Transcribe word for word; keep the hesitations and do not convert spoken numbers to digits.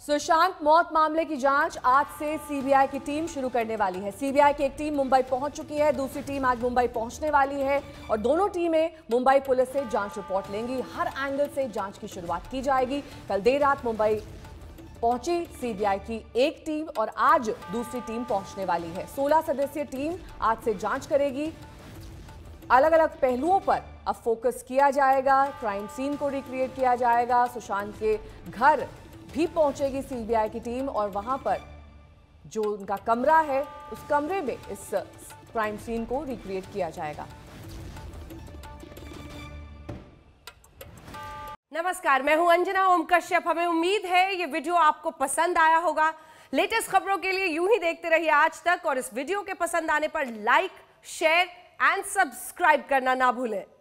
सुशांत मौत मामले की जांच आज से सीबीआई की टीम शुरू करने वाली है। सीबीआई की एक टीम मुंबई पहुंच चुकी है, दूसरी टीम आज मुंबई पहुंचने वाली है और दोनों टीमें मुंबई पुलिस से जांच रिपोर्ट लेंगी। हर एंगल से जांच की शुरुआत की जाएगी। कल देर रात मुंबई पहुंची सीबीआई की एक टीम और आज दूसरी टीम पहुंचने वाली है। सोलह सदस्यीय टीम आज से जांच करेगी। अलग अलग पहलुओं पर अब फोकस किया जाएगा। क्राइम सीन को रिक्रिएट किया जाएगा। सुशांत के घर भी पहुंचेगी सीबीआई की टीम और वहां पर जो उनका कमरा है उस कमरे में इस क्राइम सीन को रिक्रिएट किया जाएगा। नमस्कार, मैं हूं अंजना ओम कश्यप। हमें उम्मीद है ये वीडियो आपको पसंद आया होगा। लेटेस्ट खबरों के लिए यूं ही देखते रहिए आज तक और इस वीडियो के पसंद आने पर लाइक, शेयर एंड सब्सक्राइब करना ना भूलें।